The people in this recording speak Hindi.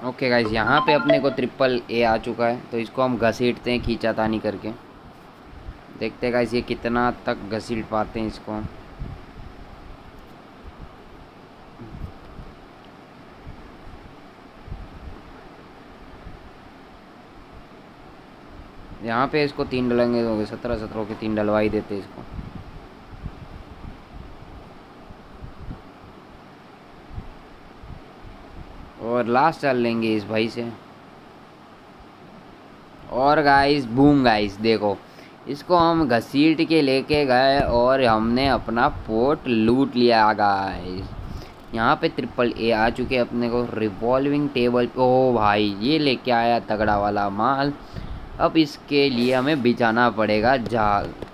ओके गाइस, यहाँ पे अपने को ट्रिपल ए आ चुका है, तो इसको हम घसीटते हैं खींचातानी करके। देखते हैं गाइस ये कितना तक घसीट पाते हैं इसको हम। यहाँ पे इसको 3 डलेंगे तो 17 के 3 डलवा ही देते इसको। और लास्ट चल लेंगे इस भाई से। और गाइस बूम गाइस, देखो इसको हम घसीट के लेके गए और हमने अपना पोर्ट लूट लिया गाइस। यहाँ पे ट्रिपल ए आ चुके अपने को रिवॉल्विंग टेबल। ओ भाई ये लेके आया तगड़ा वाला माल। अब इसके लिए हमें बिछाना पड़ेगा जाल।